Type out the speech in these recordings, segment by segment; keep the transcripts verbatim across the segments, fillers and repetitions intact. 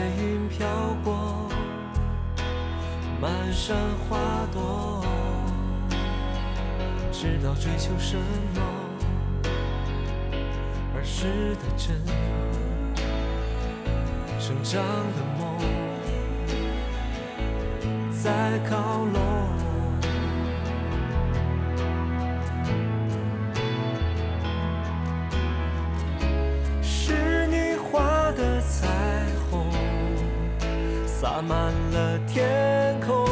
云飘过，满山花朵，知道追求什么，儿时的真，成长的梦，在靠拢。是你画的彩虹，洒满了天空。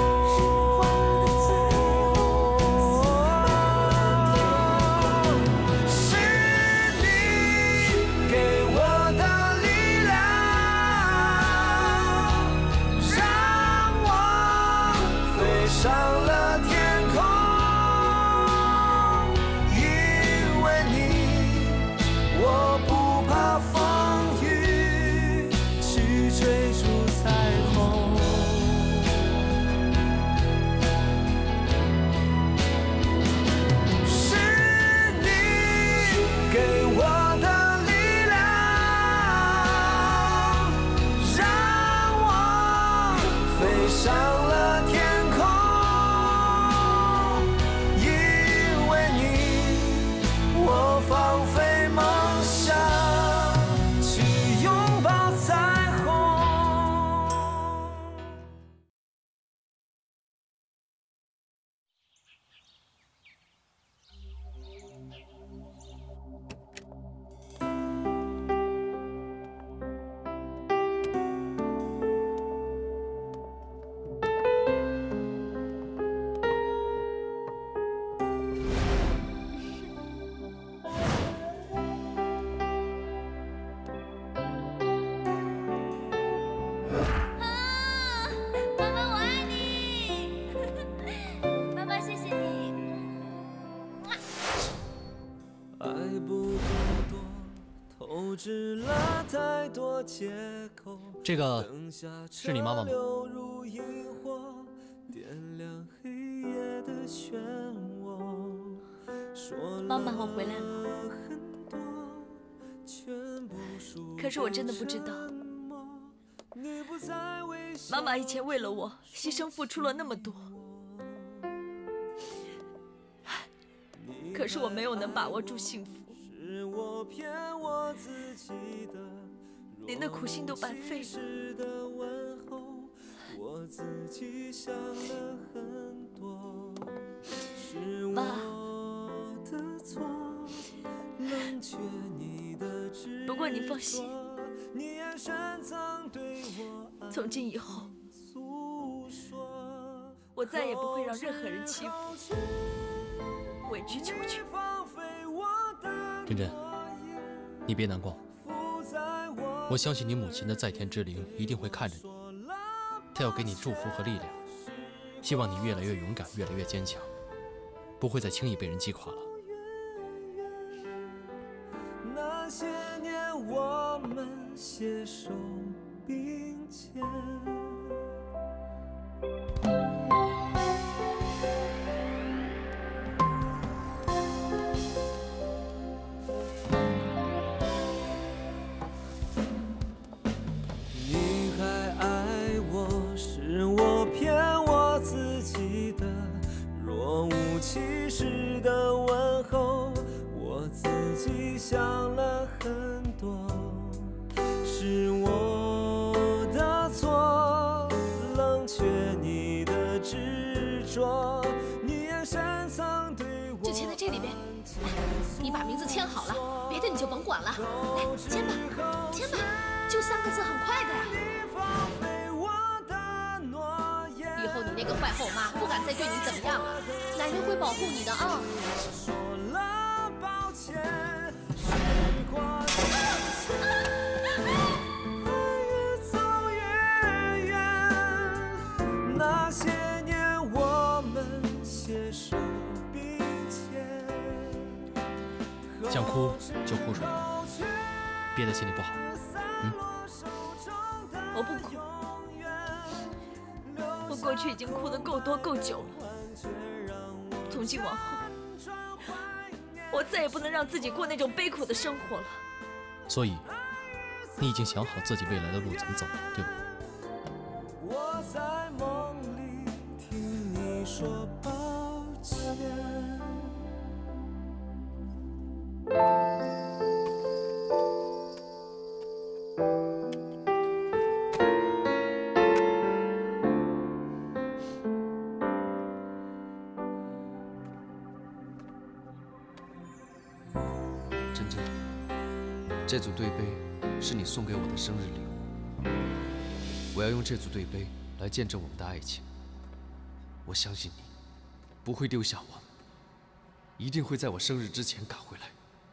这个是你妈妈吗？ 妈妈，我回来了。可是我真的不知道，妈妈以前为了我牺牲付出了那么多，可是我没有能把握住幸福。您的苦心都白费了。妈，不过你放心，从今以后，我再也不会让任何人欺负、委曲求全。 真真，你别难过。我相信你母亲的在天之灵一定会看着你，她要给你祝福和力量，希望你越来越勇敢，越来越坚强，不会再轻易被人击垮了。 那些年我们携手并肩。其实的问候，我自己想了很多，是我的错，冷却你的执着，你眼神曾对我。 就签在这里边，来，你把名字签好了，别的你就甭管了，来，签吧，签吧，就三个字，很快的呀。以后你那个坏后妈不敢再对你怎么样了，奶奶会保护你的啊。说了抱歉，时光越走越远，那些年我们携手并肩。 想哭就哭出来，憋在心里不好。嗯， 我不哭。我过去已经哭得够多够久了，从今往后，我再也不能让自己过那种悲苦的生活了。 所以，你已经想好自己未来的路怎么走了，对吧？ 在梦里听你说抱歉。 珍珍，这组对杯是你送给我的生日礼物，我要用这组对杯来见证我们的爱情。我相信你不会丢下我，一定会在我生日之前赶回来。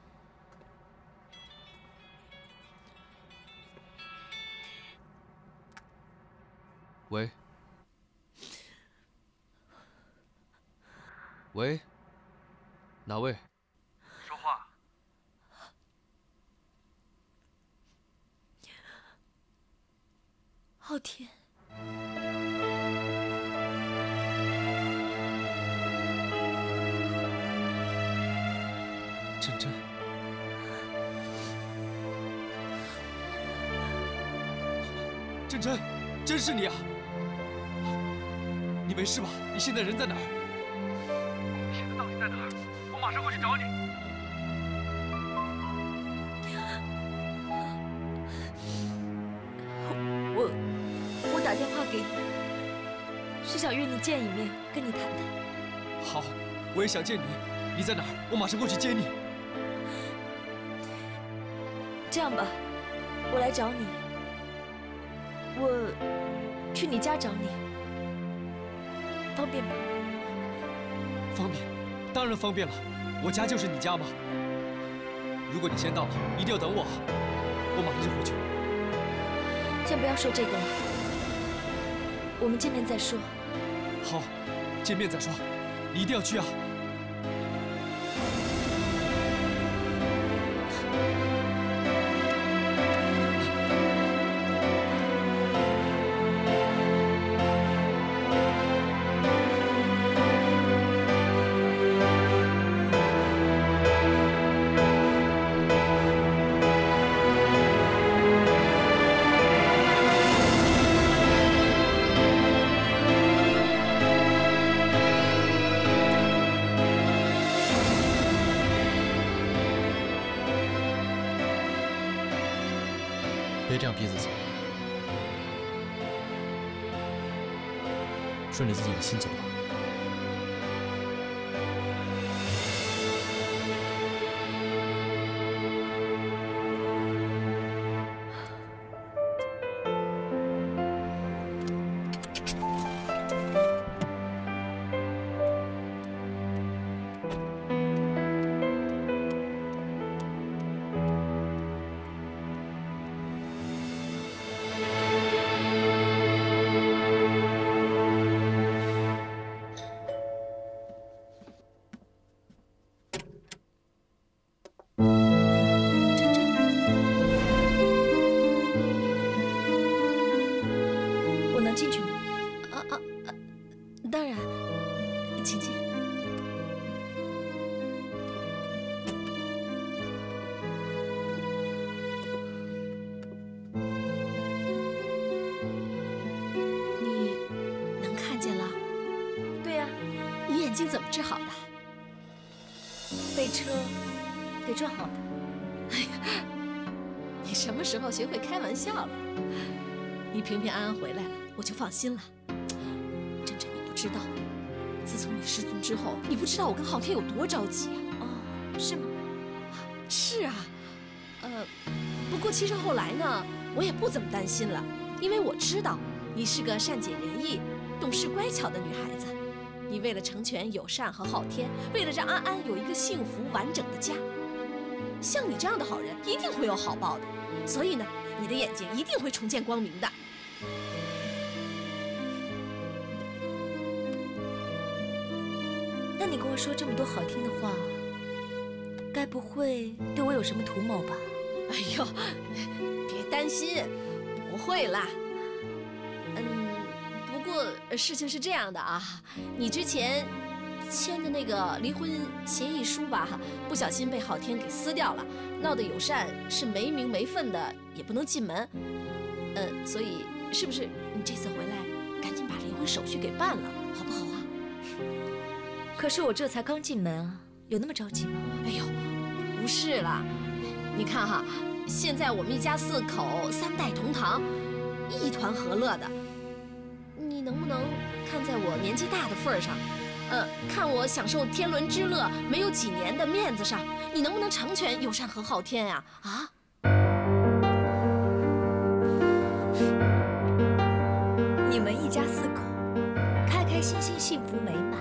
喂，喂，哪位？ 说话。 昊天。 珍珍，珍珍，真是你啊！你没事吧？你现在人在哪儿？ 你现在到底在哪儿？我马上过去找你。 我我打电话给你，是想约你见一面，跟你谈谈。 好，我也想见你。你在哪儿？我马上过去接你。 这样吧，我来找你，我去你家找你，方便吗？ 方便，当然方便了。我家就是你家嘛。如果你先到了，一定要等我，我马上就回去。 先不要说这个了，我们见面再说。 好，见面再说。你一定要去啊！ 别这样逼自己，顺着自己的心走吧。 进去吗？啊啊啊！当然，请进。 你能看见了？ 对呀、啊， 你眼睛怎么治好的？ 被车给撞好的。 哎呀，你什么时候学会开玩笑了？你平平安安回来了。 我就放心了，珍珍，你不知道，自从你失踪之后，你不知道我跟昊天有多着急啊！ 哦，是吗？ 是啊，呃，不过其实后来呢，我也不怎么担心了，因为我知道你是个善解人意、懂事乖巧的女孩子。你为了成全友善和昊天，为了让安安有一个幸福完整的家，像你这样的好人一定会有好报的。所以呢，你的眼睛一定会重见光明的。 那你跟我说这么多好听的话，该不会对我有什么图谋吧？ 哎呦，别担心，不会啦。嗯，不过事情是这样的啊，你之前签的那个离婚协议书吧，不小心被昊天给撕掉了，闹得友善是没名没分的，也不能进门。呃，所以是不是你这次回来感觉婚手续给办了，好不好啊？ 可是我这才刚进门啊，有那么着急吗？ 哎呦，不是啦，你看哈，现在我们一家四口三代同堂，一团和乐的。你能不能看在我年纪大的份儿上，呃，看我享受天伦之乐没有几年的面子上，你能不能成全友善和昊天呀？啊？ 你们一家四口开开心心、幸福美满。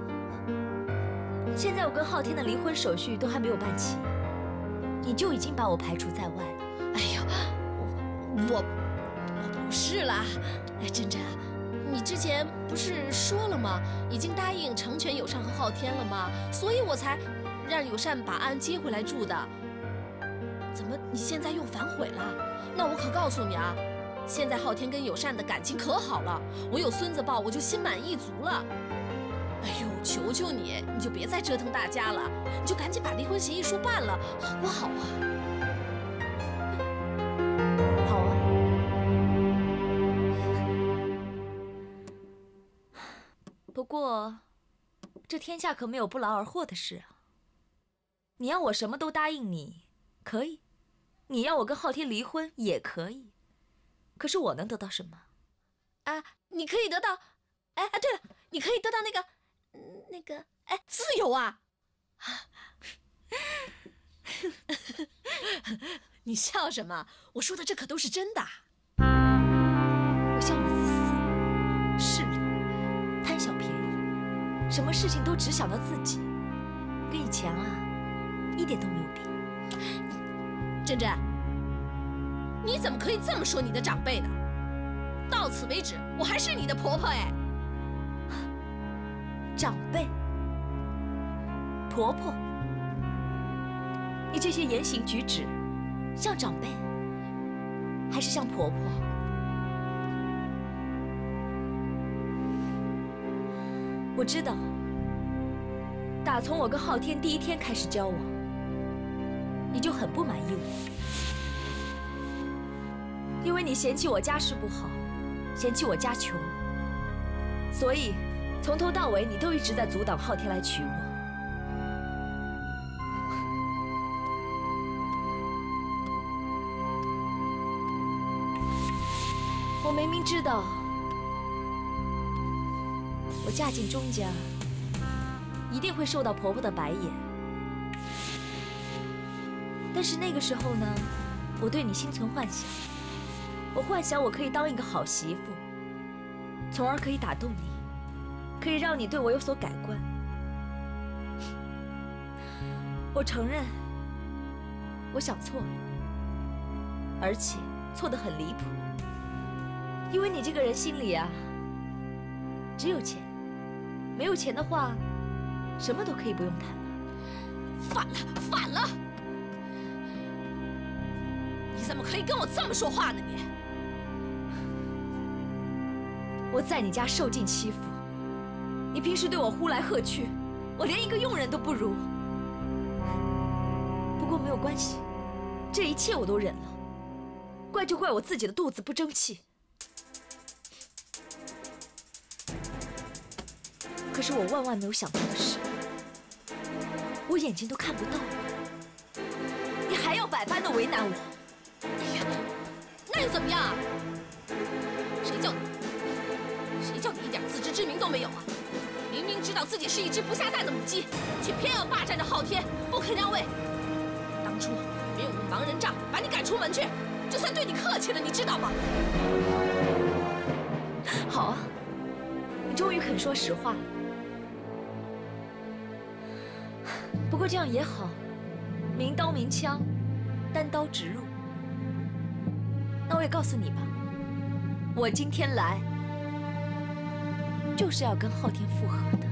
现在我跟昊天的离婚手续都还没有办齐，你就已经把我排除在外了。 哎呦，我我不是啦，哎，珍珍，你之前不是说了吗？已经答应成全友善和昊天了吗？所以我才让友善把安接回来住的。怎么你现在又反悔了？那我可告诉你啊，现在昊天跟友善的感情可好了，我有孙子抱，我就心满意足了。哎呦，求求你，你就别再折腾大家了，你就赶紧把离婚协议书办了，好不好啊？ 好啊。不过，这天下可没有不劳而获的事啊。你要我什么都答应你，可以；你要我跟昊天离婚也可以。可是我能得到什么？ 啊，你可以得到，哎哎，对了，你可以得到那个。那个，哎，自由啊！你笑什么？我说的这可都是真的。 我笑你自私、势利、贪小便宜，什么事情都只想到自己，跟以前啊一点都没有变。 珍珍，你怎么可以这么说你的长辈呢？到此为止，我还是你的婆婆哎。 长辈、婆婆，你这些言行举止，像长辈，还是像婆婆？我知道，打从我跟昊天第一天开始交往，你就很不满意我，因为你嫌弃我家世不好，嫌弃我家穷，所以。从头到尾，你都一直在阻挡昊天来娶我。我明明知道，我嫁进钟家，一定会受到婆婆的白眼。但是那个时候呢，我对你心存幻想，我幻想我可以当一个好媳妇，从而可以打动你。可以让你对我有所改观。我承认，我想错了，而且错得很离谱。因为你这个人心里啊，只有钱，没有钱的话，什么都可以不用谈了。 反了，反了！你怎么可以跟我这么说话呢？你！ 我在你家受尽欺负。你平时对我呼来喝去，我连一个佣人都不如。不过没有关系，这一切我都忍了。怪就怪我自己的肚子不争气。可是我万万没有想到的是，我眼睛都看不到了，你还要百般的为难我。 哎呀，那又怎么样？谁叫你？谁叫你一点自知之明都没有啊？明明知道自己是一只不下蛋的母鸡，却偏要霸占着昊天，不肯让位。当初没有用盲人杖把你赶出门去，就算对你客气了，你知道吗？ 好啊，你终于肯说实话了。不过这样也好，明刀明枪，单刀直入。那我也告诉你吧，我今天来。就是要跟昊天复合的。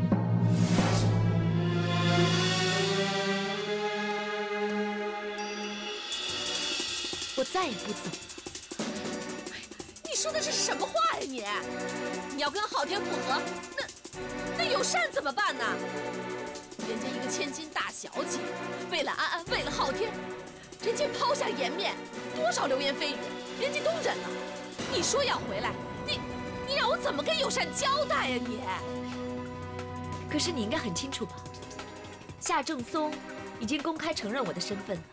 我再也不走了。 你说的这是什么话呀你？你要跟昊天复合，那那友善怎么办呢？人家一个千金大小姐，为了安安，为了昊天，人家抛下颜面，多少流言蜚语，人家都忍了。你说要回来，你你让让我怎么跟友善交代呀你？ 可是你应该很清楚吧？夏正松已经公开承认我的身份了，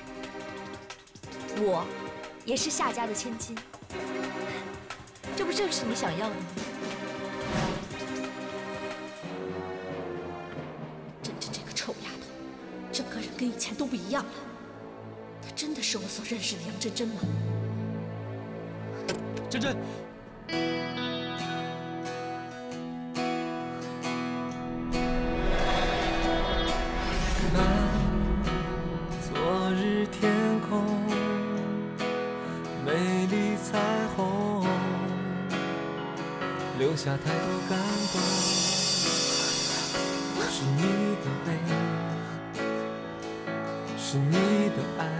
我也是夏家的千金，这不正是你想要的吗？ 珍珍这个臭丫头，整个人跟以前都不一样了。她真的是我所认识的杨真真吗？ 真真。 昨日天空，美丽彩虹，留下太多感动。是你的美，是你的爱，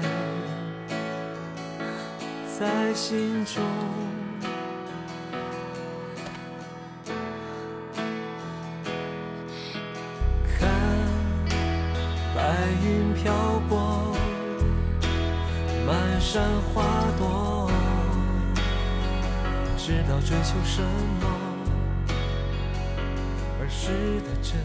在心中。 白云飘过，满山花朵，知道追求什么，儿时的真，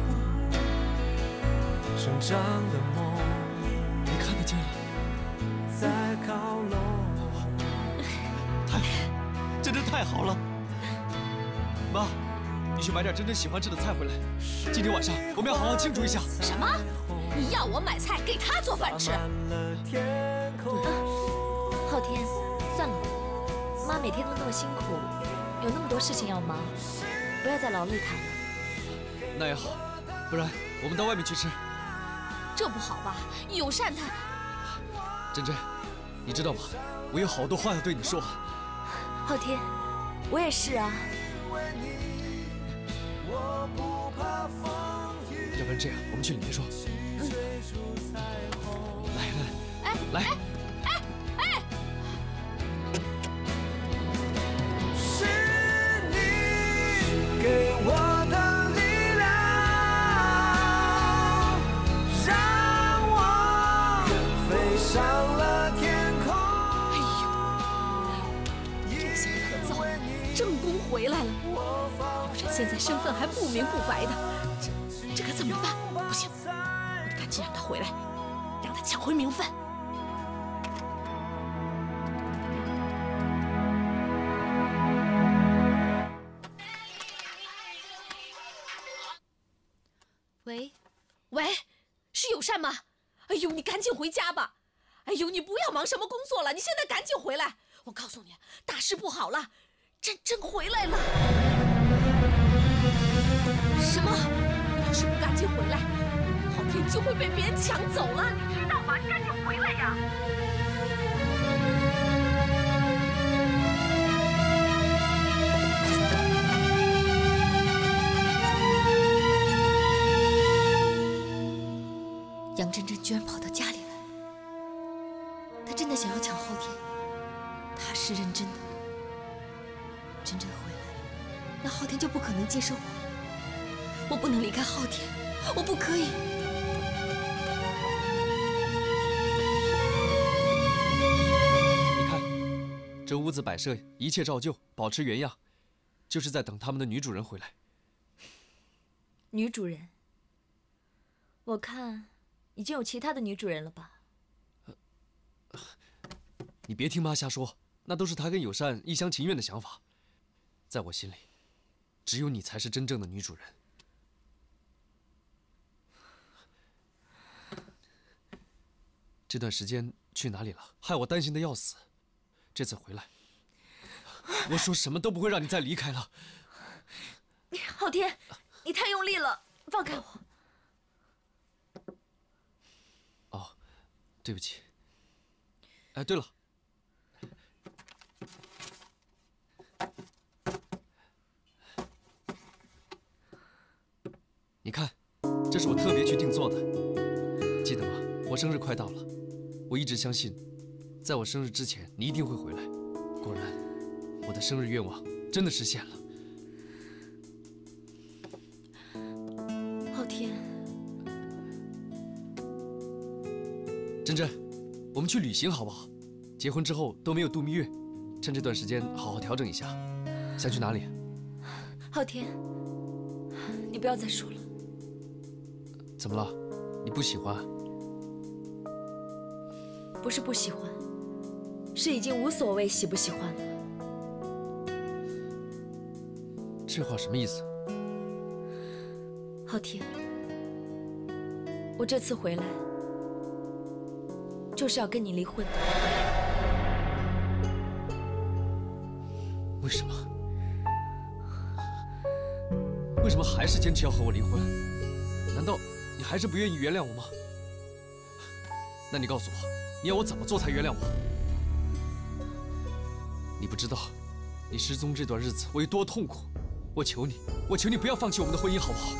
成长的梦， 你看得见了， 在靠拢。 太好，真真太好了，妈。 你去买点真真喜欢吃的菜回来。今天晚上我们要好好庆祝一下。 什么？你要我买菜给他做饭吃？ 嗯，昊天，算了，妈每天都那么辛苦，有那么多事情要忙，不要再劳累她了。 那也好，不然我们到外面去吃。 这不好吧？友善他。 真真，你知道吗？我有好多话要对你说。 昊天，我也是啊。 要不然这样，我们去里面说。 嗯。 来来哎， 来。 哎哎！ 是你给我的力量，让我飞上了天空。 哎呦，这下可糟，正宫回来了，友善现在身份还不明不白的。 这可怎么办？不行，我得赶紧让他回来，让他抢回名分。 喂， 喂，是友善吗？哎呦，你赶紧回家吧！哎呦，你不要忙什么工作了，你现在赶紧回来！我告诉你，大事不好了，真真回来了。什么？ 要是不赶紧回来，昊天就会被别人抢走了，你知道吗？你赶紧回来呀！ 杨真真居然跑到家里来，她真的想要抢昊天，她是认真的。真真回来了，那昊天就不可能接受我。 我不能离开昊天，我不可以。 你看，这屋子摆设一切照旧，保持原样，就是在等他们的女主人回来。 女主人，我看已经有其他的女主人了吧？ 你别听妈瞎说，那都是她跟友善一厢情愿的想法。在我心里，只有你才是真正的女主人。 这段时间去哪里了？害我担心的要死。这次回来，我说什么都不会让你再离开了。 昊天，你太用力了，放开我。 哦，对不起。哎，对了，你看，这是我特别去定做的，记得吗？我生日快到了。 我一直相信，在我生日之前，你一定会回来。果然，我的生日愿望真的实现了。 昊天， 真真，我们去旅行好不好？结婚之后都没有度蜜月，趁这段时间好好调整一下。 想去哪里？ 昊天，你不要再说了。 怎么了？你不喜欢？ 不是不喜欢，是已经无所谓喜不喜欢了。 这话什么意思？ 昊天，我这次回来就是要跟你离婚的。 为什么？为什么还是坚持要和我离婚？难道你还是不愿意原谅我吗？那你告诉我，你要我怎么做才原谅我？你不知道，你失踪这段日子我有多痛苦。我求你，我求你不要放弃我们的婚姻，好不好？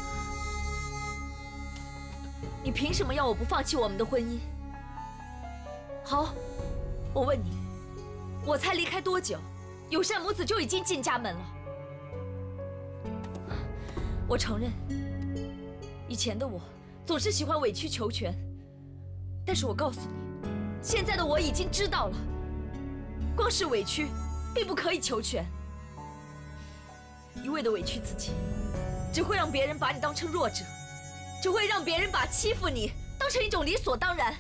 你凭什么要我不放弃我们的婚姻？好，我问你，我才离开多久，友善母子就已经进家门了？我承认，以前的我总是喜欢委曲求全，但是我告诉你，现在的我已经知道了，光是委屈，并不可以求全。一味的委屈自己，只会让别人把你当成弱者，只会让别人把欺负你当成一种理所当然。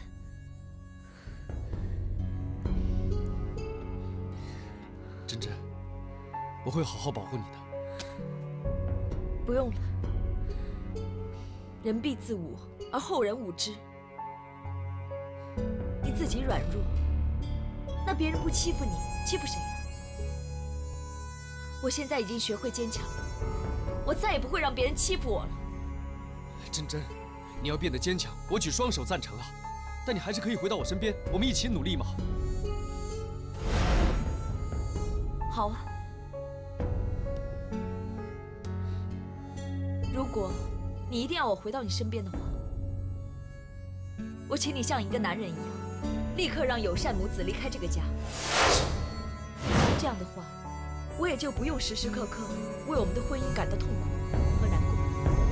真真，我会好好保护你的。 不用了，人必自侮，而后人侮之。你自己软弱，那别人不欺负你，欺负谁呀？我现在已经学会坚强了，我再也不会让别人欺负我了。 真真，你要变得坚强，我举双手赞成啊！但你还是可以回到我身边，我们一起努力嘛。 好啊，如果你一定要我回到你身边的话，我请你像一个男人一样，立刻让友善母子离开这个家。这样的话，我也就不用时时刻刻为我们的婚姻感到痛苦和难过。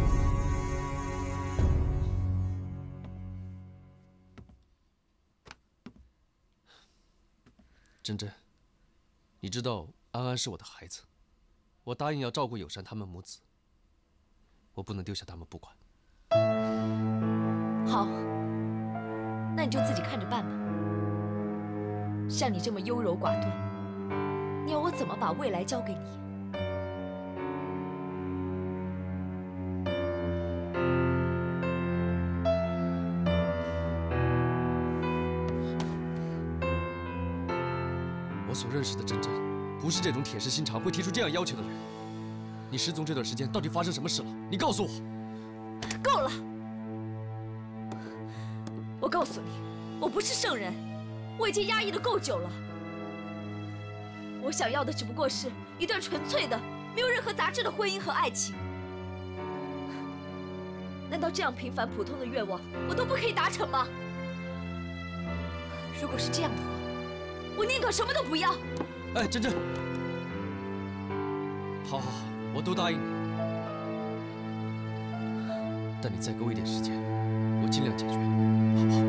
真真，你知道安安是我的孩子，我答应要照顾友善他们母子，我不能丢下他们不管。 好，那你就自己看着办吧。像你这么优柔寡断，你要我怎么把未来交给你？ 我所认识的真真，不是这种铁石心肠会提出这样要求的人。你失踪这段时间到底发生什么事了？你告诉我。 够了！我告诉你，我不是圣人，我已经压抑的够久了。我想要的只不过是一段纯粹的、没有任何杂质的婚姻和爱情。难道这样平凡普通的愿望，我都不可以达成吗？如果是这样的话，我宁可什么都不要。 哎，真真，好好好，我都答应你。但你再给我一点时间，我尽量解决，好不好？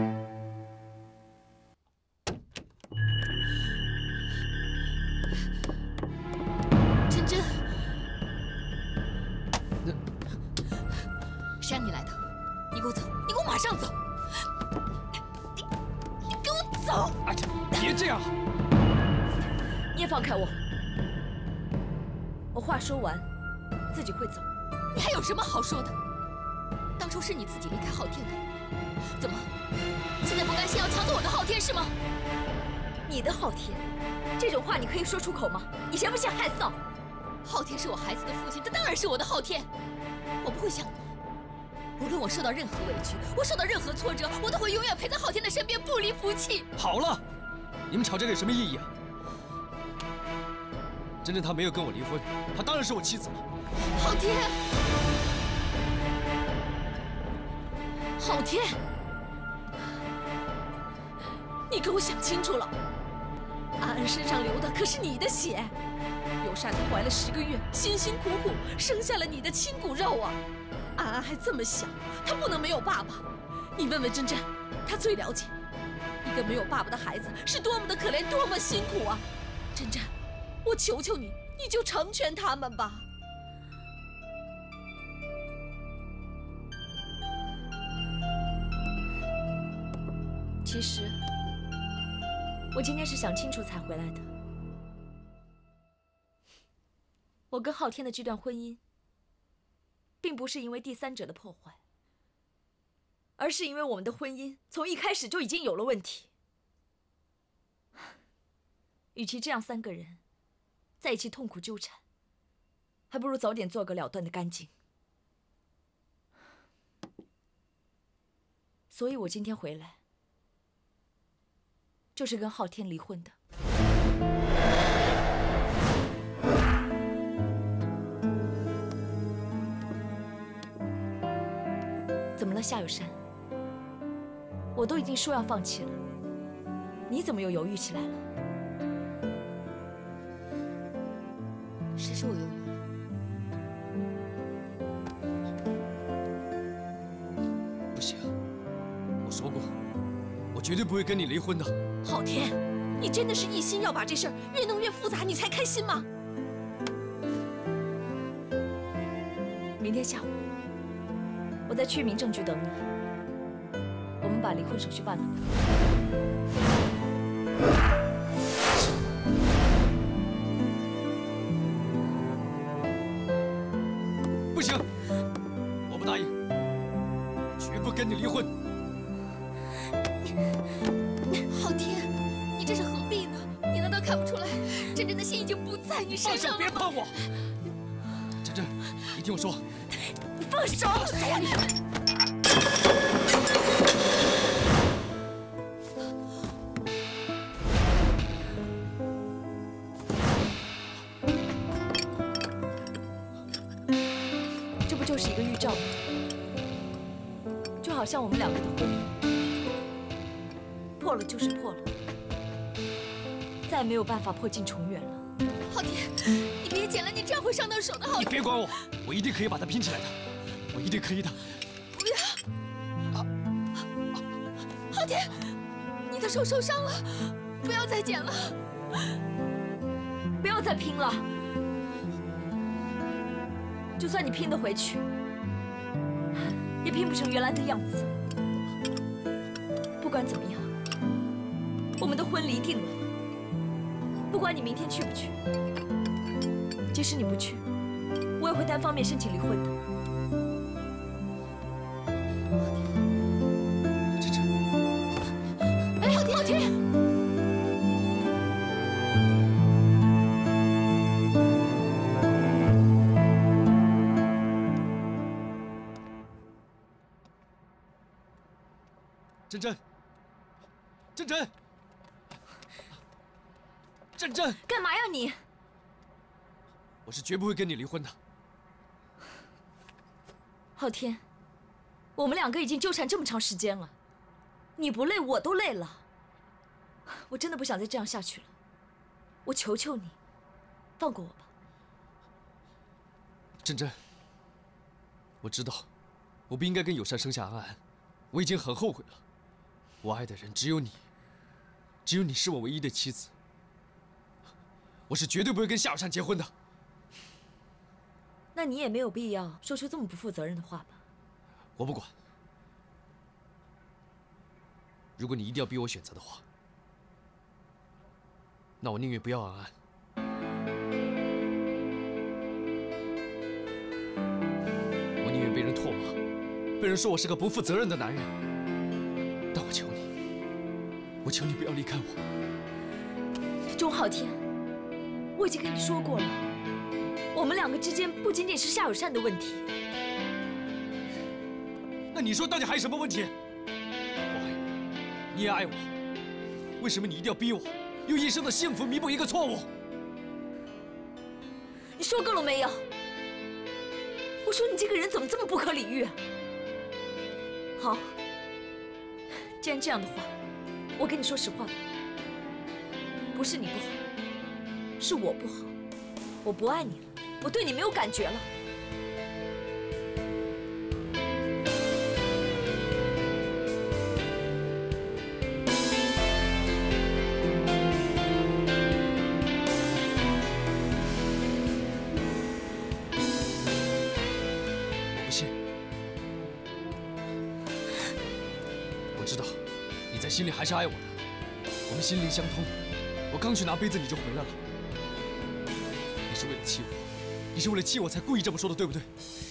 真真， 那谁让你来的？你给我走！你给我马上走！你你给我走！ 哎，别这样！ 你也放开我！我话说完，自己会走。 你还有什么好说的？当初是你自己离开昊天的，怎么现在不甘心要抢走我的昊天是吗？ 你的昊天，这种话你可以说出口吗？你嫌不嫌害臊？ 昊天是我孩子的父亲，他当然是我的昊天。我不会像你，无论我受到任何委屈，我受到任何挫折，我都会永远陪在昊天的身边，不离不弃。 好了，你们吵这个有什么意义啊？真真她没有跟我离婚，她当然是我妻子了。 昊天，昊天，你给我想清楚了，安安身上流的可是你的血，友善她怀了十个月，辛辛苦苦生下了你的亲骨肉啊！安安还这么小，她不能没有爸爸。你问问真真，她最了解，一个没有爸爸的孩子是多么的可怜，多么辛苦啊！真真，我求求你， 你就成全他们吧。 其实，我今天是想清楚才回来的。我跟昊天的这段婚姻，并不是因为第三者的破坏，而是因为我们的婚姻从一开始就已经有了问题。与其这样三个人在一起痛苦纠缠，还不如早点做个了断的干净。所以我今天回来，就是跟昊天离婚的。怎么了，夏有山？我都已经说要放弃了，你怎么又犹豫起来了？ 谁说我犹豫了？不行，我说过，我绝对不会跟你离婚的。 昊天，你真的是一心要把这事儿越弄越复杂，你才开心吗？ 明天下午，我在区域民政局等你，我们把离婚手续办了。 不行，我不答应，绝不跟你离婚。 昊天，你这是何必呢？你难道看不出来，真真的心已经不在你身上了吗？ 别碰我！真真，你听我说。 你放手！ 放手你！ 这不就是一个预兆吗？就好像我们两个的婚姻破了就是破了，再也没有办法破镜重圆了。 昊天，你别剪了，你这样会伤到手的。昊天， 你别管我，我一定可以把它拼起来的，我一定可以的。 不要！啊！昊天，你的手受伤了，不要再剪了， 不要再拼了。就算你拼得回去，也拼不成原来的样子。不管怎么样，我们的婚离定了。不管你明天去不去，即使你不去，我也会单方面申请离婚的。 真真， 哎，昊天，昊天！ 真真，真真，真真， 干嘛呀你？ 我是绝不会跟你离婚的。 昊天，我们两个已经纠缠这么长时间了，你不累我都累了。我真的不想再这样下去了，我求求你，放过我吧。 真真，我知道，我不应该跟友善生下安安，我已经很后悔了。我爱的人只有你，只有你是我唯一的妻子。我是绝对不会跟夏友善结婚的。 那你也没有必要说出这么不负责任的话吧？ 我不管。如果你一定要逼我选择的话，那我宁愿不要安安。我宁愿被人唾骂，被人说我是个不负责任的男人。但我求你，我求你不要离开我。 钟昊天，我已经跟你说过了，我们两个之间不仅仅是夏友善的问题。 那你说到底还有什么问题？我爱你，你也爱我，为什么你一定要逼我用一生的幸福弥补一个错误？ 你说够了没有？我说你这个人怎么这么不可理喻啊？好，既然这样的话，我跟你说实话吧，不是你不好，是我不好，我不爱你了，我对你没有感觉了。 知道，你在心里还是爱我的。我们心灵相通。我刚去拿杯子，你就回来了。你是为了气我，你是为了气我才故意这么说的，对不对？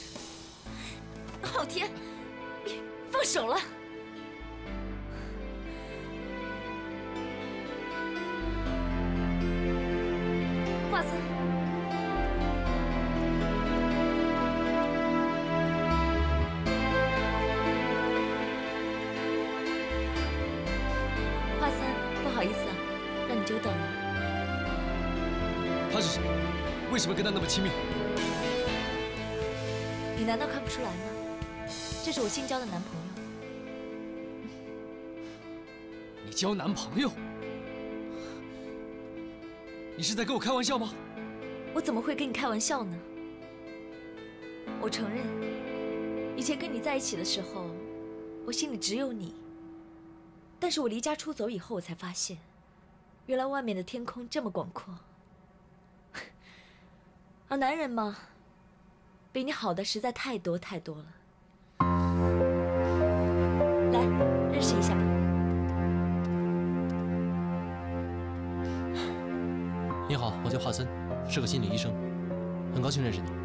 昊天，你放手了。华森。 不好意思啊，让你久等了。 他是谁？为什么跟他那么亲密？ 你难道看不出来吗？这是我新交的男朋友。 你交男朋友？你是在跟我开玩笑吗？ 我怎么会跟你开玩笑呢？我承认，以前跟你在一起的时候，我心里只有你。 但是我离家出走以后，我才发现，原来外面的天空这么广阔。而男人嘛，比你好的实在太多太多了。来，认识一下吧。 你好，我叫华森，是个心理医生，很高兴认识你。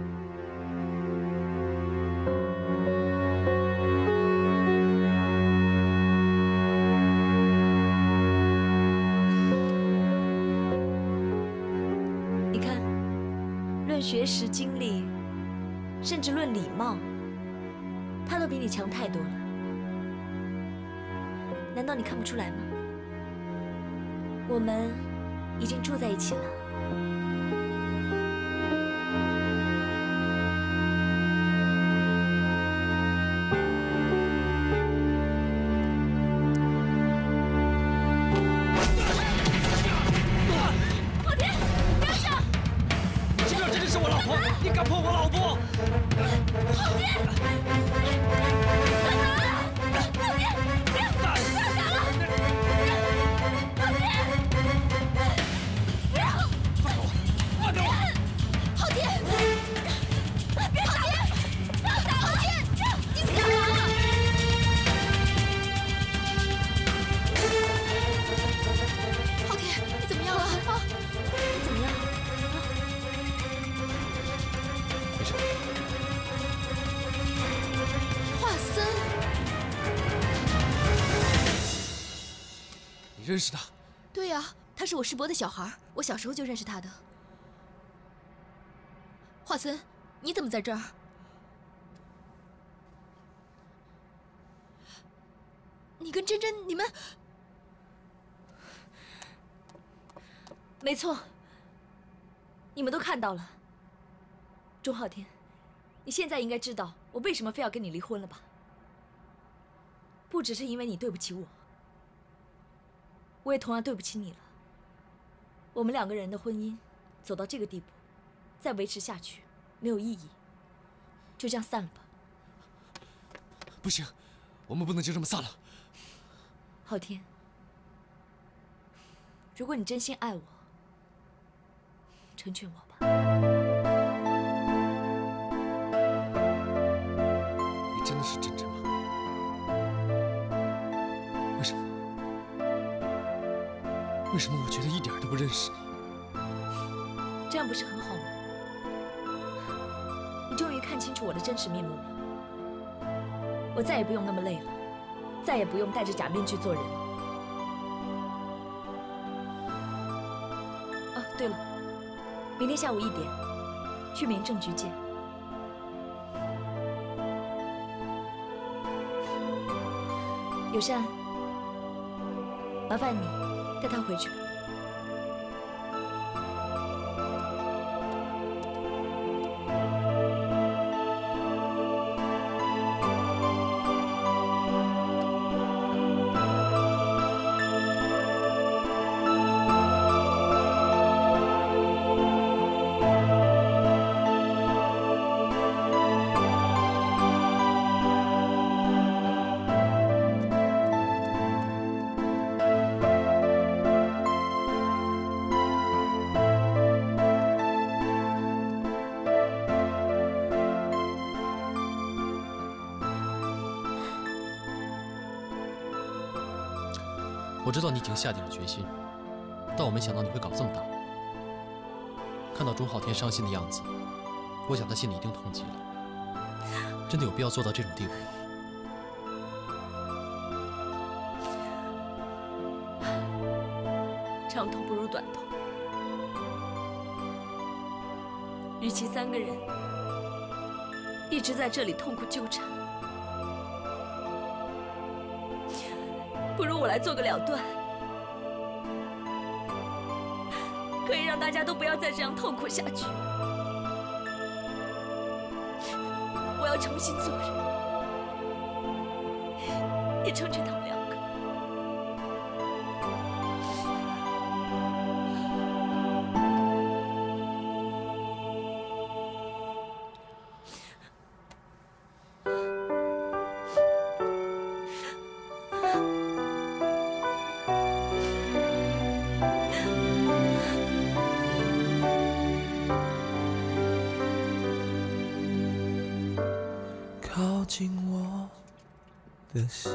学识、经历，甚至论礼貌，他都比你强太多了。难道你看不出来吗？我们已经住在一起了。 昊天，不要这样！ 知道这里是我老婆，你敢碰我老婆？ 昊天，干嘛？昊天，不要，不要打了！昊天，不要！ 放开我！放开我！ 昊天，别打！不要打！昊天，你在干嘛？昊天，你怎么样了？啊， 你怎么样？ 没事。 华森， 你认识他？ 对呀、啊，他是我世伯的小孩，我小时候就认识他的。华森，你怎么在这儿？你跟珍珍，你们…… 没错，你们都看到了。 钟昊天，你现在应该知道我为什么非要跟你离婚了吧？不只是因为你对不起我，我也同样对不起你了。我们两个人的婚姻走到这个地步，再维持下去没有意义，就这样散了吧。 不行，我们不能就这么散了。 昊天，如果你真心爱我，成全我吧。 真的是真真吗？为什么？为什么我觉得一点都不认识你？ 这样不是很好吗？你终于看清楚我的真实面目了，我再也不用那么累了，再也不用戴着假面具做人。哦，对了，明天下午一点，去民政局见。 友善，麻烦你带他回去吧。 我知道你已经下定了决心，但我没想到你会搞这么大。看到钟浩天伤心的样子，我想他心里一定痛极了。真的有必要做到这种地步吗？ 长痛不如短痛，与其三个人一直在这里痛苦纠缠，不如我来做个了断，可以让大家都不要再这样痛苦下去。我要重新做人，也成全他们两个。 靠近我的心，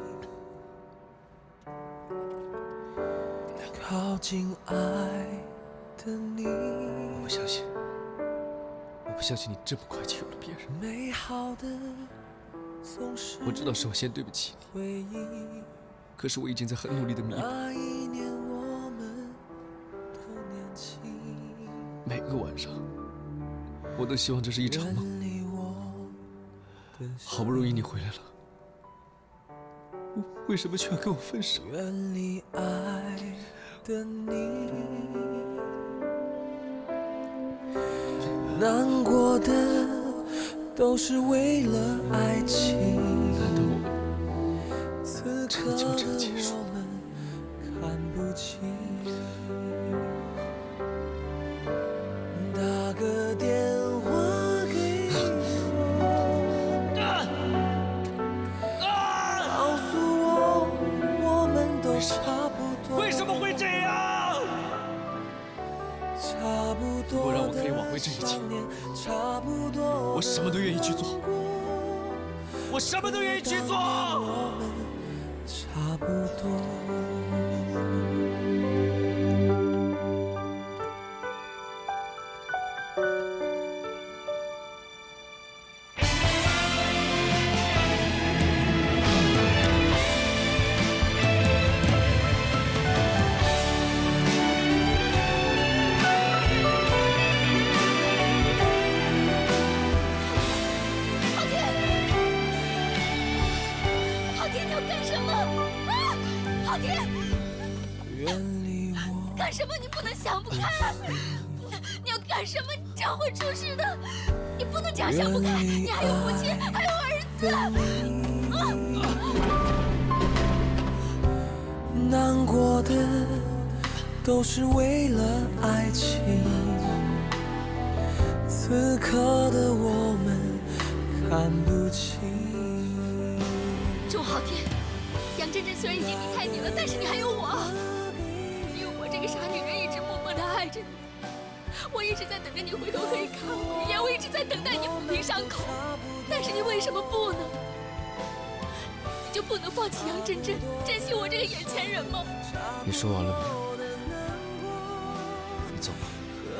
靠近爱的你。 我不相信，我不相信你这么快就有了别人。 美好的总是我知道是我先对不起你， 回忆。 可是我已经在很努力的弥补。 那一年我们都年轻， 每个晚上，我都希望这是一场梦。好不容易你回来了，为什么却要跟我分手？ 远离爱的你，难过的都是为了爱情。 难道我们此刻真的就这样结束？ 我们看不清，打个电话给我，告诉我我们都差不多。 为什么会这样？ 差不多。 如果让我可以挽回这一切，我什么都愿意去做。我什么都愿意去做。 差不多。 干什么？你不能想不开！你要干什么？你这样会出事的！你不能这样想不开！你还有父亲，还有儿子！ 难过的都是为了爱情，此刻的我们看不清。 钟浩天，杨真真虽然已经离开你了，但是你还有我。这个傻女人一直默默地爱着你，我一直在等着你回头可以看我一眼，我一直在等待你抚平伤口，但是你为什么不呢？你就不能放弃杨真真，珍惜我这个眼前人吗？ 你说完了没有？你走吧。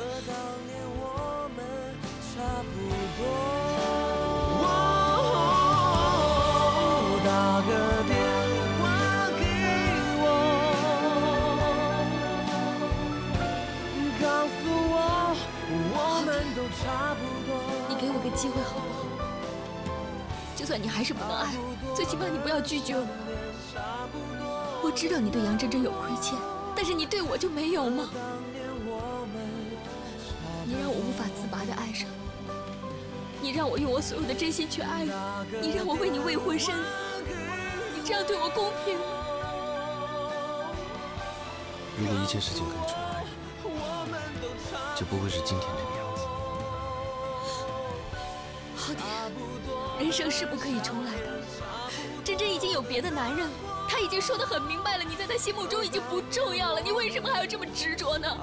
你给我个机会好不好？就算你还是不能爱我，最起码你不要拒绝我。我知道你对杨真真有亏欠，但是你对我就没有吗？你让我无法自拔地爱上你，你让我用我所有的真心去爱你，你让我为你未婚生子，你这样对我公平吗？ 如果一切事情可以重来，就不会是今天这个样子。 浩天，人生是不可以重来的。真真已经有别的男人了，他已经说得很明白了，你在他心目中已经不重要了，你为什么还要这么执着呢？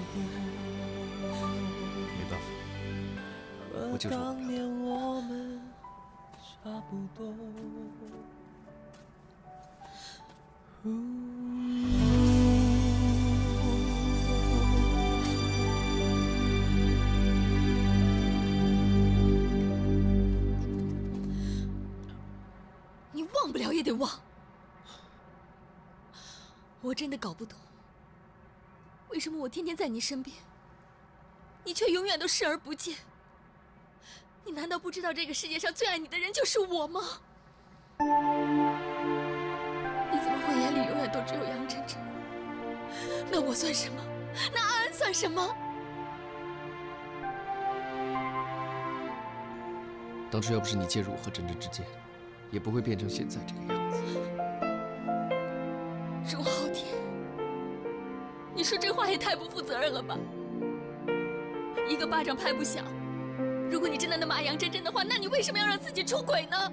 没办法，我就是忘不了他。 得忘。我真的搞不懂，为什么我天天在你身边，你却永远都视而不见？你难道不知道这个世界上最爱你的人就是我吗？你怎么会眼里永远都只有杨真真？那我算什么？那安安算什么？ 当初要不是你介入我和真真之间，也不会变成现在这个样子。 钟浩天，你说这话也太不负责任了吧！一个巴掌拍不响。如果你真的那么爱杨真真的话，那你为什么要让自己出轨呢？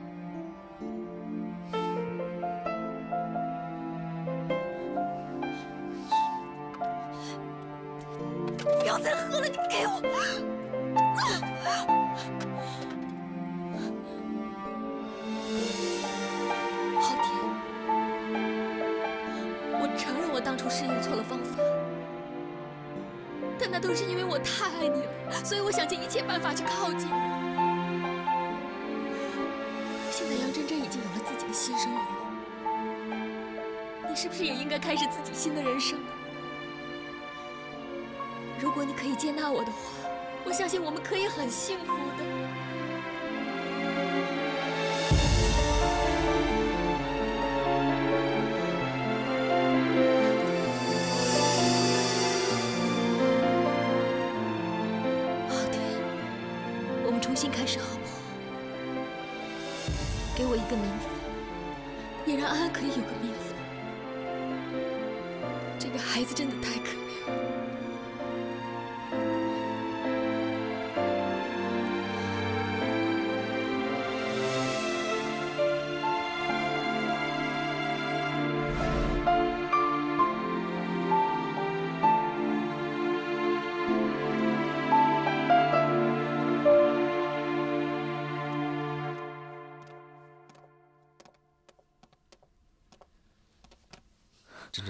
不要再喝了，你给我！浩天，我承认我当初是用错了方法。但那都是因为我太爱你了，所以我想尽一切办法去靠近你。现在杨真真已经有了自己的新生活，你是不是也应该开始自己新的人生呢？如果你可以接纳我的话，我相信我们可以很幸福的。重新开始好不好？给我一个名分，也让安安可以有个名分。这个孩子真的太可怜了。 真真，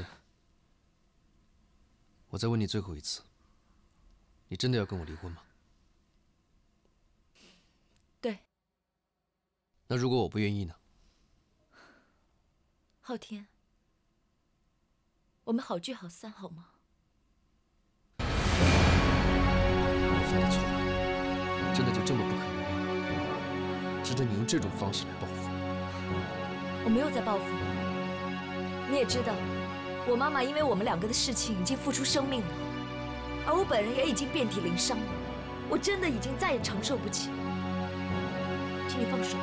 我再问你最后一次，你真的要跟我离婚吗？ 对。 那如果我不愿意呢？ 浩天，我们好聚好散好吗？ 我犯的错，真的就这么不可原谅，值得你用这种方式来报复？ 我没有在报复你，你也知道。我妈妈因为我们两个的事情已经付出生命了，而我本人也已经遍体鳞伤了，我真的已经再也承受不起了，请你放手。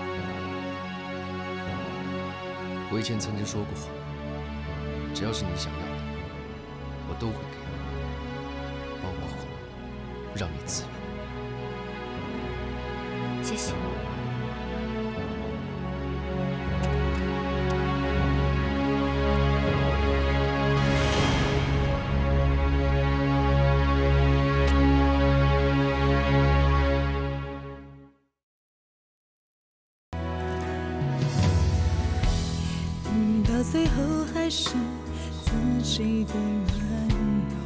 我以前曾经说过，只要是你想要的，我都会给你，包括让你自由。 谢谢。 最后还是自己的软弱，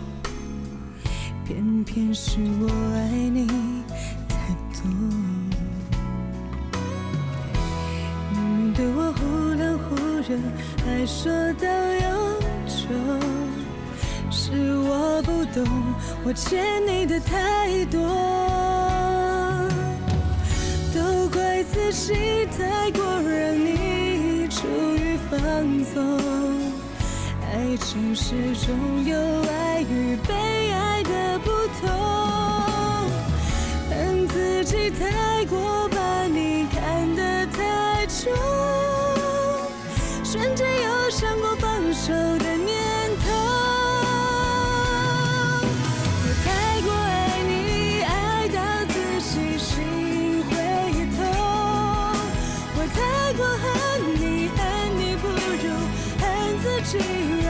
偏偏是我爱你太多。明明对我忽冷忽热，还说到永久，是我不懂，我欠你的太多，都怪自己太过让你处于放纵，爱情始终有爱与被爱的不同，恨自己太过把你看得太重，瞬间有想过放手的念头。我太过爱你，爱到自己心会痛，我太过恨你，恨你不如恨自己。